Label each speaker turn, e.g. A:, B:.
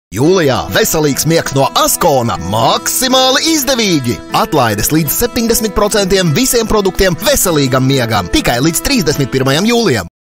A: Jūlijā veselīgs miegs no Askona maksimāli izdevīgi! Atlaides līdz 70% visiem produktiem veselīgam miegam tikai līdz 31. jūlijam.